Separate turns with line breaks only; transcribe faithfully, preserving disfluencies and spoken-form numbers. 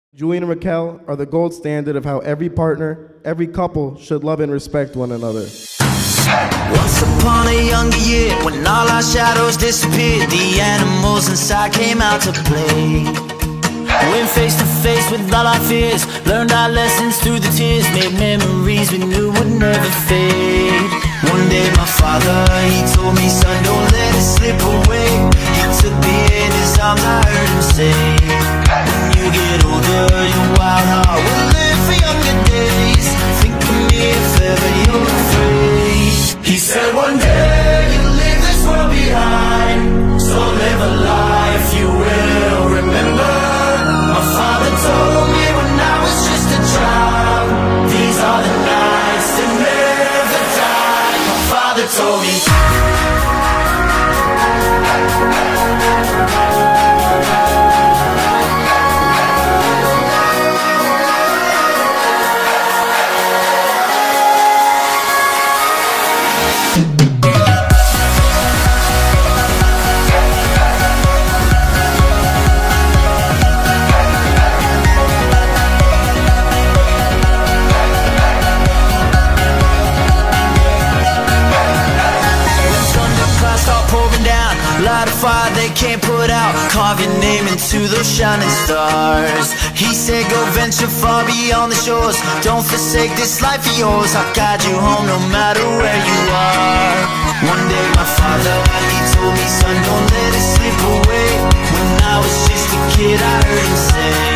Julian and Raquel are the gold standard of how every partner, every couple should love and respect one another.
Once upon a younger year, when all our shadows disappeared, the animals inside came out to play. Went face to face with all our fears, learned our lessons through the tears, made memories we knew would never fade. One day my father, he told me, son, don't let it slip away. He took me in his arms, I heard him say, when you get older, your wild heart will live for younger days. Think of me if ever you're afraid. He said one day you'll leave this world behind, so live a life you will remember. My father told me when I was just a child, these are the nights that never die. My father told me. Light a fire they can't put out, carve your name into those shining stars. He said go venture far beyond the shores, don't forsake this life of yours. I'll guide you home no matter where you are. One day my father, he told me, son, don't let it slip away. When I was just a kid I heard him say,